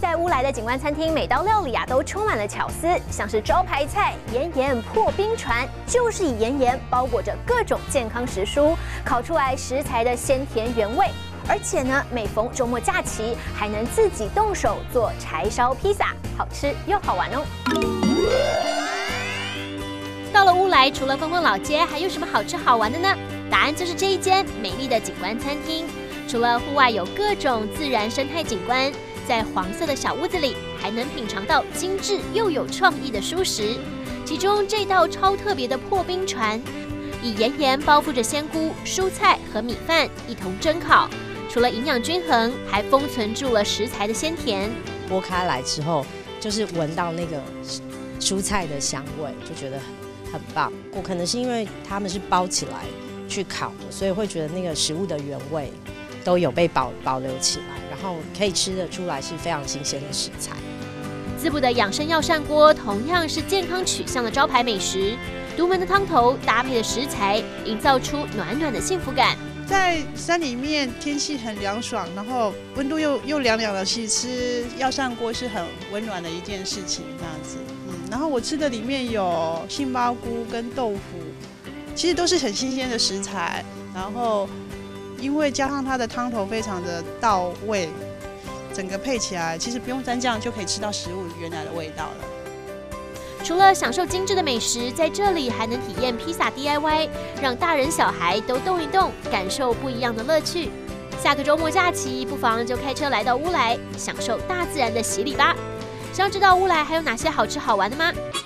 在乌来的景观餐厅，每道料理都充满了巧思，像是招牌菜盐盐破冰船，就是以盐盐包裹着各种健康食蔬，烤出来食材的鲜甜原味。而且呢，每逢周末假期，还能自己动手做柴烧披萨，好吃又好玩哦。到了乌来，除了逛逛老街，还有什么好吃好玩的呢？答案就是这一间美丽的景观餐厅。除了户外有各种自然生态景观，在黄色的小屋子里，还能品尝到精致又有创意的蔬食。其中这道超特别的破冰船，以盐盐包覆着鲜菇、蔬菜和米饭一同蒸烤。除了营养均衡，还封存住了食材的鲜甜。 剥开来之后，就是闻到那个蔬菜的香味，就觉得很棒。我可能是因为他们是包起来去烤的，所以会觉得那个食物的原味都有被保留起来，然后可以吃得出来是非常新鲜的食材。 滋补的养生药膳锅同样是健康取向的招牌美食，独门的汤头搭配的食材，营造出暖暖的幸福感。 在山里面，天气很凉爽，然后温度又凉凉的，其实吃药膳锅是很温暖的一件事情，这样子。然后我吃的里面有杏鲍菇跟豆腐，其实都是很新鲜的食材，然后因为加上它的汤头非常的到位，整个配起来，其实不用沾酱就可以吃到食物原来的味道了。 除了享受精致的美食，在这里还能体验披萨 DIY， 让大人小孩都动一动，感受不一样的乐趣。下个周末假期，不妨就开车来到乌来，享受大自然的洗礼吧。想要知道乌来还有哪些好吃好玩的吗？